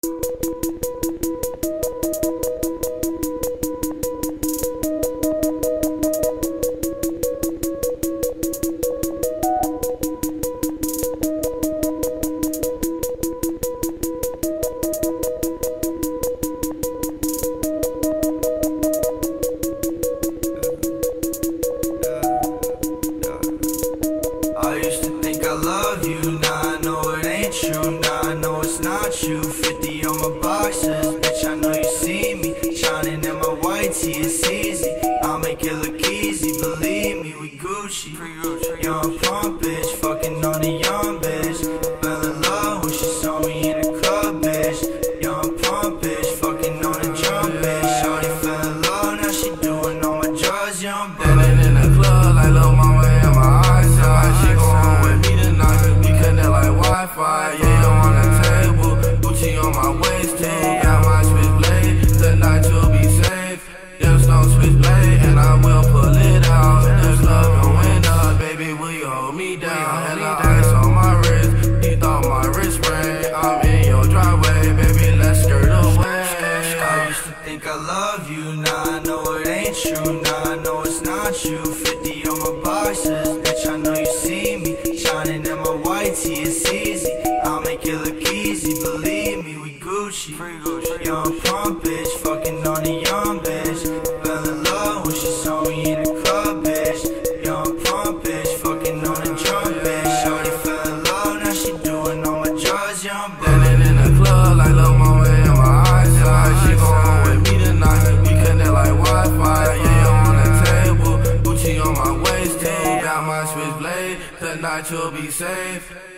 I used to think I love you, now I know it ain't true. Now I know it's not you. 50 on my boxes, bitch, I know you see me shining in my white tee, it's easy. I'll make it look easy, believe me, we Gucci. Young pump bitch, fucking on a young bitch. Fell in love when she saw me in the club, bitch. Young pump bitch, fucking on a drum bitch. Shorty fell in love, now she doing all my drugs, young bitch. Standing in the club like Lil Mama in my eyesight. She go home with me tonight, we connect like Wi-Fi. Yeah, you on the table, Gucci on my waist, got my switchblade, tonight you'll be safe. Just don't switchblade, and I will pull it out. This love going up, baby, will you hold me down? Hella ice on my wrist, you thought my wrist rang. I'm in your driveway, baby, let's skirt away. I used to think I love you, now I know it ain't true. Now I know it's not you. 50 on my boxes, bitch, I know you see me shining in my white tee, it's easy. I'll make it look easy, believe me, we Gucci. Young pump bitch, fucking on a young bitch. Fell in love when she saw me in the club, bitch. Young pump bitch, fucking on a drum bitch. Shorty fell in love, now she doing all my drugs, young bitch. Standing in the club like Lil Mama in my eyesight. She go home with me tonight, we connect like Wi-Fi. Yeah, you on the table, Gucci on my waist, got my switchblade, tonight you'll be safe.